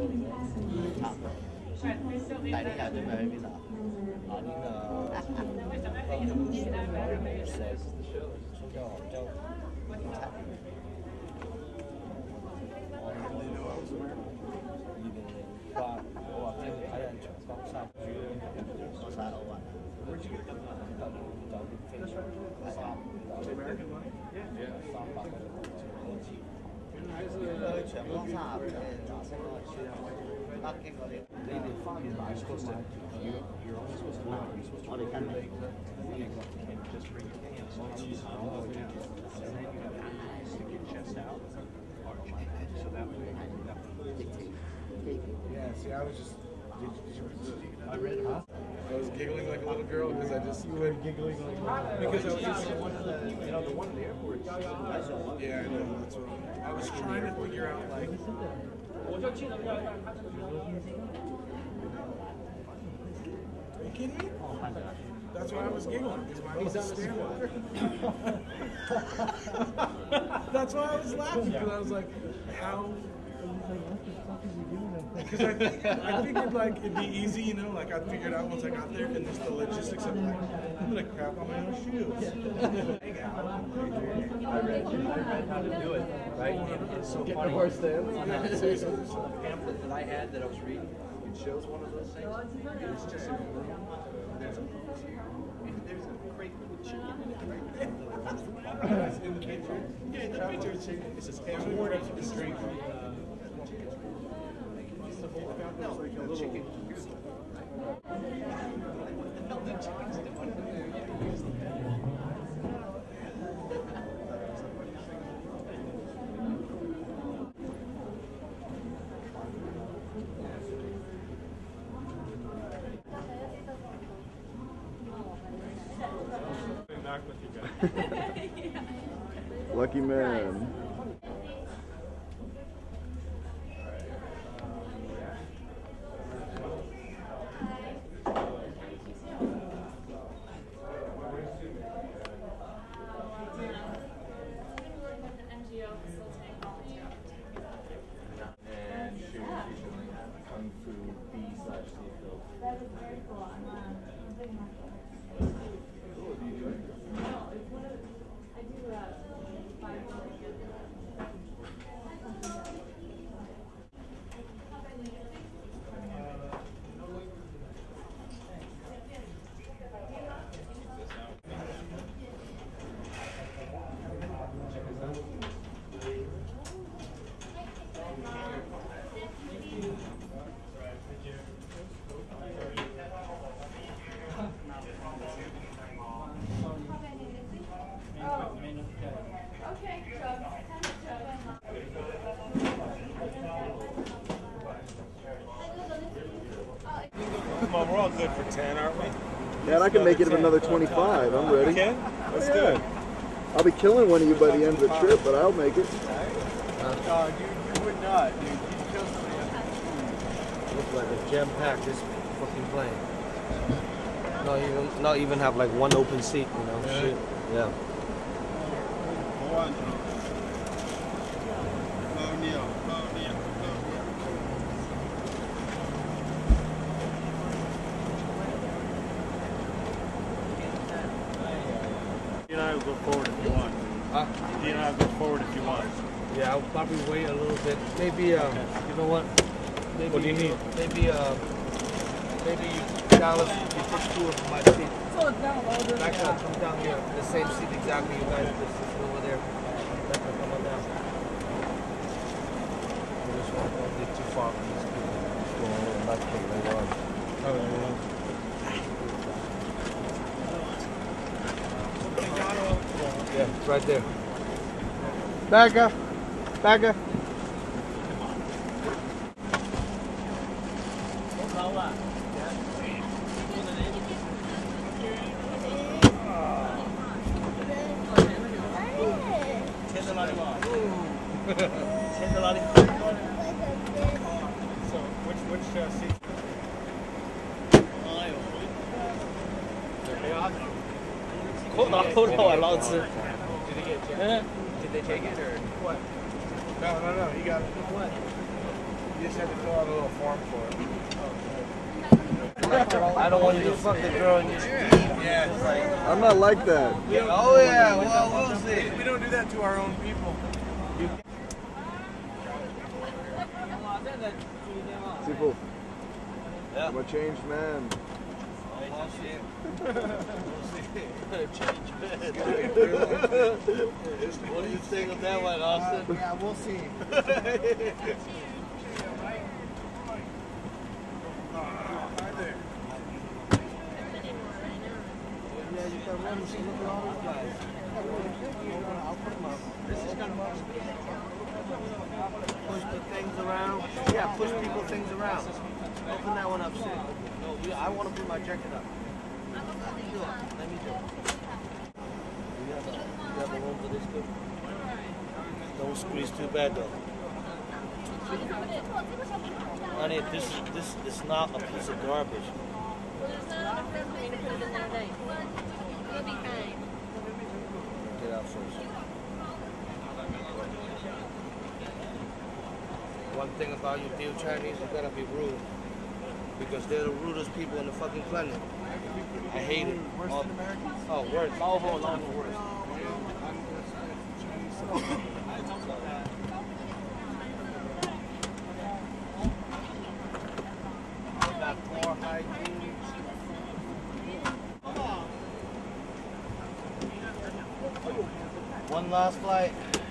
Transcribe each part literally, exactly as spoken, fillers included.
好，带你下准备去哪？啊，那个。叫叫。qua qua trên Thái Lan chuyển sang sang dưới xa ở ngoài. chuyển sang xa để giả sinh ở trên Bắc Kinh嗰啲，你哋翻面買 supposed to you you're only supposed to not you're supposed to 我哋跟你 just bring your hands all the way down and then you have to stick your chest out arch so that way that yeah see I was just did, did you, I read huh? I was giggling like a little girl because I just you were giggling like because I was just one of the you know the one in the airport yeah I know that's what I was trying to figure out like are you kidding me? That's why I was giggling, because my was stand That's why I was laughing, because I was like, how? Because I, I figured like it'd be easy, you know, like I figured out once I got there, and just the logistics of like, I'm gonna crap on my own shoes. I read, I read how to do it, right? And it's so funny. Horse dance. So, so, so the pamphlet that I had that I was reading, it shows one of those things. It's just a room. There's a there's a great little chicken in it, right? It's in the picture. Yeah, in the picture it's chicken. It says airport of the street. No, the chicken. No, the chicken's the one. Back with you guys. Yeah. Lucky man. Come on, we're all good for ten, aren't we? Yeah, and I can make it another twenty-five. I'm ready. You can? Let's yeah. do it. I'll be killing one of you by the end of the trip, but I'll make it. Uh, you, you would not, dude. You'd kill somebody else. Looks like a jam-packed this fucking plane. Not even, not even have like one open seat, you know? Yeah. Shit. Yeah. You and I will go forward if you want. Huh? You and I will go forward if you want. Yeah, I'll probably wait a little bit. Maybe, um, okay. You know what? Maybe, What do you need? Maybe, uh, maybe Dallas, you take two of my seat. Actually, come down here. The same seat exactly. You guys just sit over there. That's come on down. I just want to get too far from these people. Just go on and not take later on. Oh, yeah. Yeah, it's right there. Back up. Back up. So, which, which uh, seat? Hold on, I'll answer. Did they get Did they take it or what? No, no, no. He got it. What? just have to fill out a little form for it. I don't want you to fuck the girl and just leave. Yeah. It's like, I'm not like that. oh yeah, well we'll see. We don't do that to our own people. People, Yeah. I'm a changed man. Oh shit. We'll see. Change bed. What do you think of that one, Austin? Uh, yeah, we'll see. Yeah, you can run and see, look at all these guys. I'll put them up. This is kind of push the things around. Yeah, push people things around. Open that one up, see. No, we, I want to put my jacket up. Let me do it. Let me do it. You have a, you have a room for this good? Don't squeeze too bad though. Honey, this is this is not a piece of garbage. Well, there's not enough room for me to put it in there today. You'll be fine. Get out first. One thing about you deal Chinese, you gotta be rude. Because they're the rudest people in the fucking planet. I hate it. Worse Oh, than Americans? oh worse. Oh, hold on, worse. Got poor hygiene. One last flight.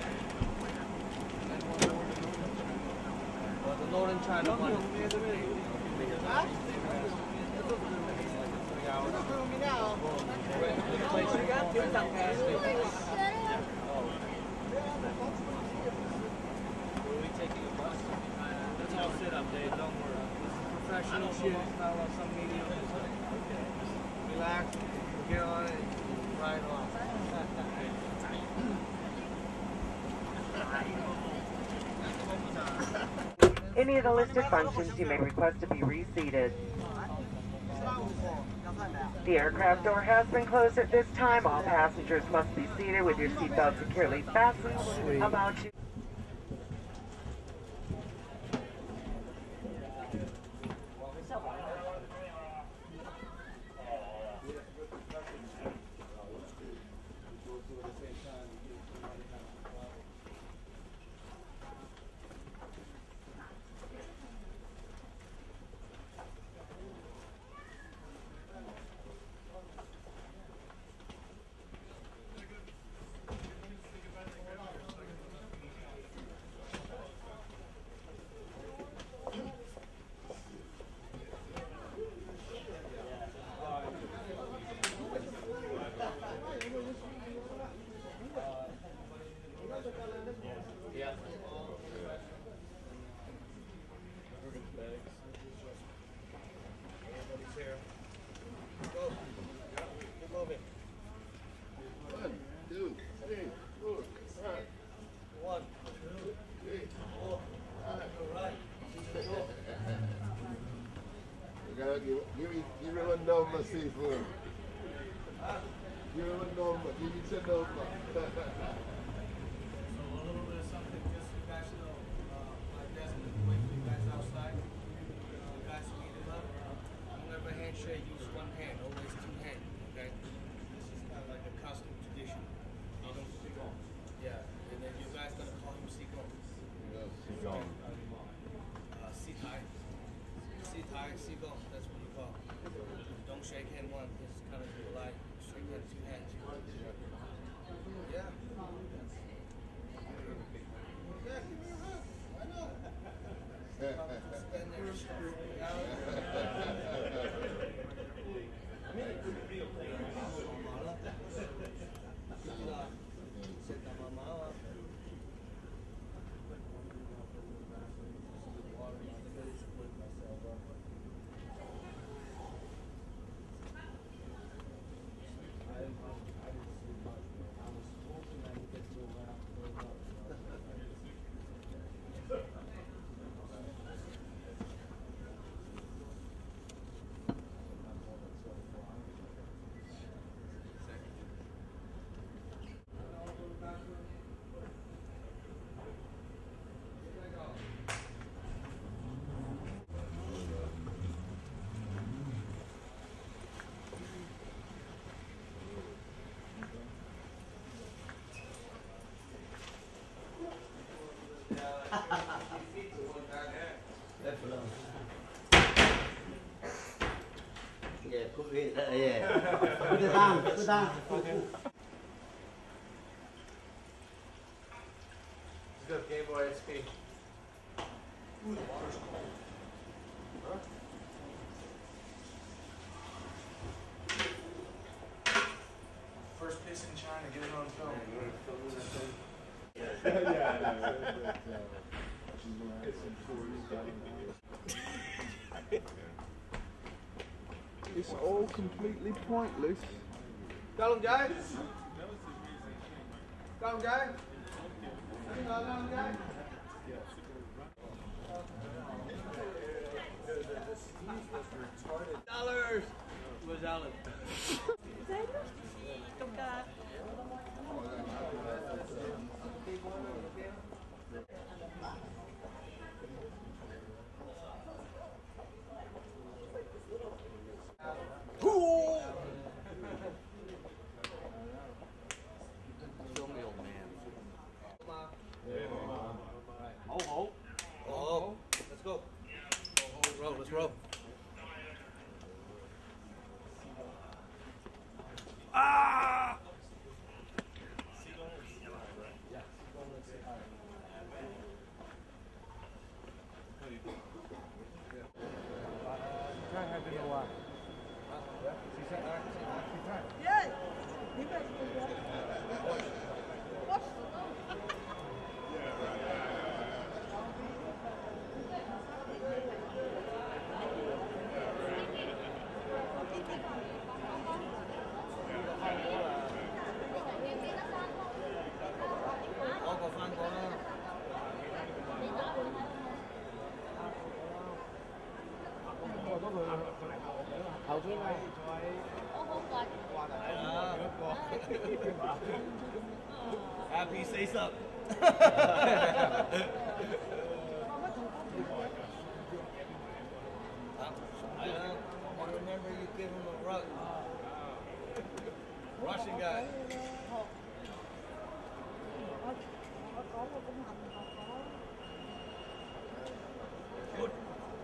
Well, the Northern China one. Let's all sit up, Dave. Don't worry. This is professional shit. It's not like some media business. Relax. Get on it. Ride along. Any of the listed functions you may request to be reseated. The aircraft door has been closed at this time. All passengers must be seated with your seatbelt securely fastened. About you. Give, give me, give me one down my seafood. Give me one down my, give me ten down my. So a little bit of something just so you guys know, uh, my desk is wait for you guys outside. You guys meet them up. Whenever handshake, use one hand, always two hands, okay? This is kind of like a custom tradition. You don't speak on. Yeah, and then you guys gonna call him Siko. Siko. Uh, Sitai. Sitai, Siko, that's what you call. Don't shake hand one, it's kind of polite. Shake hand two hands. Yeah. 예. 부대장, 부대장. He's got Game Boy S P. Ooh, the water's cold. Huh? First piss in China, get it on film. Yeah, yeah, It's all completely pointless. Tell him, guys. Tell him, guys. Tell him, guys. Dollars. Where's Alan? Oh, let's go. Let's roll, let's roll. Ah! Happy say something. I remember you gave him a rug. Russian guy. Good.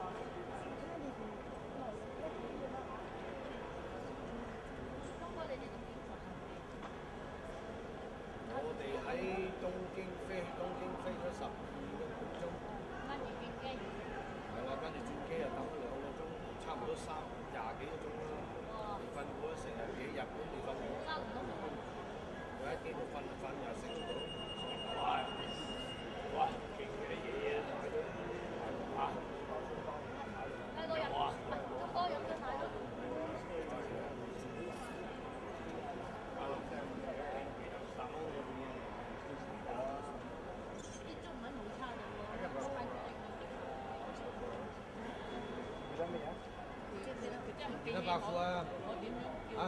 我哋喺東京飛，東京飛咗十二個鐘，跟住轉機，係啦，跟住轉機又等咗兩個鐘，差唔多三廿幾個鐘啦。你瞓過成日幾日都未瞓過，我喺機度瞓瞓又醒唔到。哇！哇！勁嘅嘢啊！啊！ 兩個人，哇！咁多飲咗奶咯。 幾多百副啊？啊？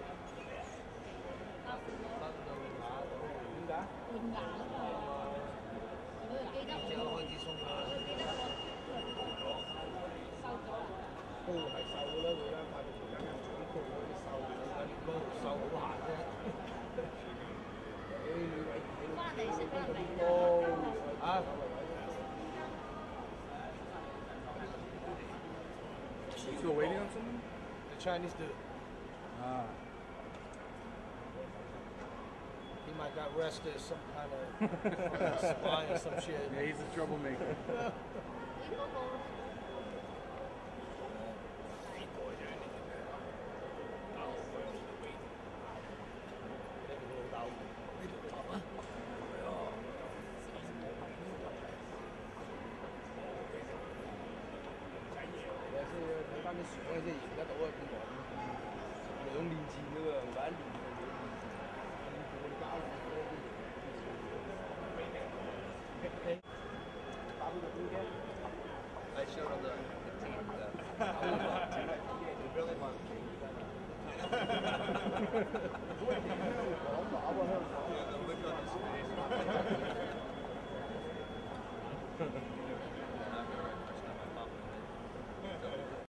點解？ 換牙啊嘛！佢記得即刻開始鬆啦。 收咗啦。 都係瘦㗎啦，會啦，買到條筋啲高嗰啲瘦，啲高瘦好閒啫。 翻嚟食翻嚟。 啊 So waiting on someone? The Chinese dude. Ah. He might got arrested as some kind of spy or some shit. Yeah, he's a troublemaker. I showed him the, the team. The, I would love to. We really want to. The look on his face.